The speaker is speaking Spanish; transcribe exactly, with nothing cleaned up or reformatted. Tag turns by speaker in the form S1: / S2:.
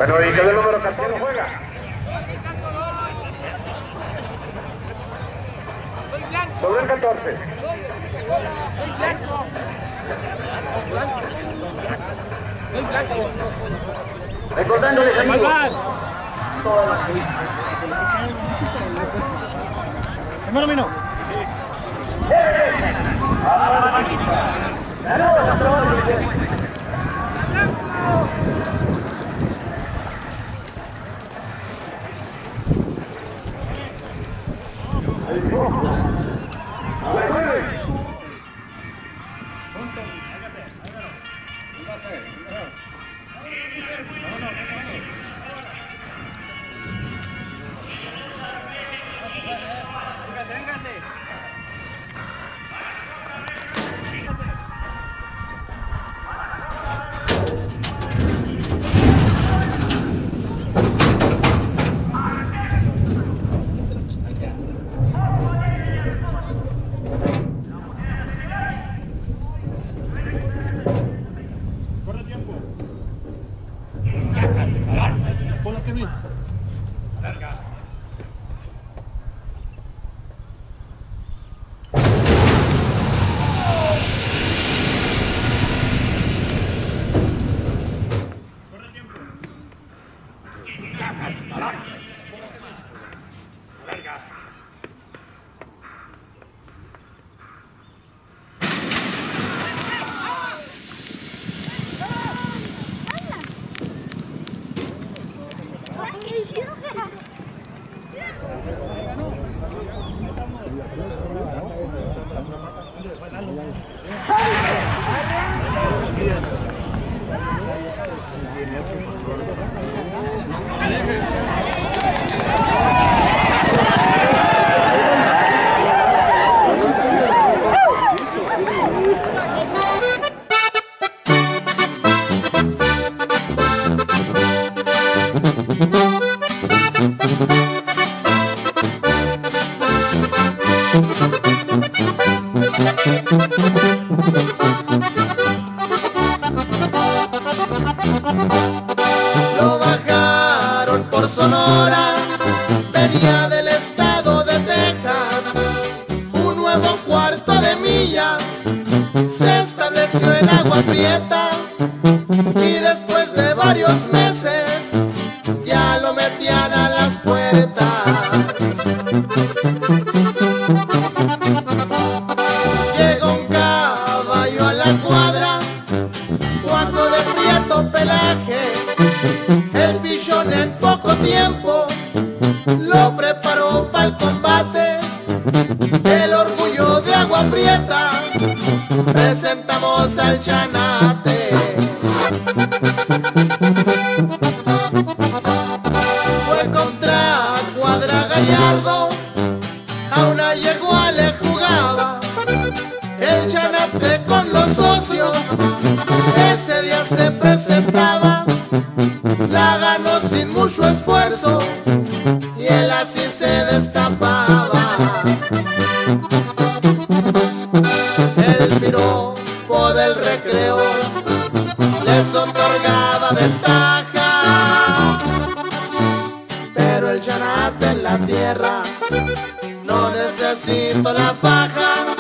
S1: Bueno, ¿y qué del número catorce juega? Sobre el catorce. Recordándoles, amigos, todas las
S2: Hermano mío.
S3: Lo bajaron por Sonora, venía del estado de Texas. Un nuevo cuarto de milla se estableció en Agua Prieta, y después de varios meses ya lo metían a las puertas. Llegó un caballo a la cuadra, guaco de prieto pelaje. El pichón en poco tiempo lo preparó para el combate. El orgullo de Agua Prieta, presentamos al Chanate. Fue contra Cuadra Gallardo, a una yegua le jugaba. El Chanate con los socios ese día se presentaba. La ganó sin mucho esfuerzo y él así se destapaba. El piropo del recreo les otorgaba ventaja, pero el Chanate en la tierra no necesito la faja.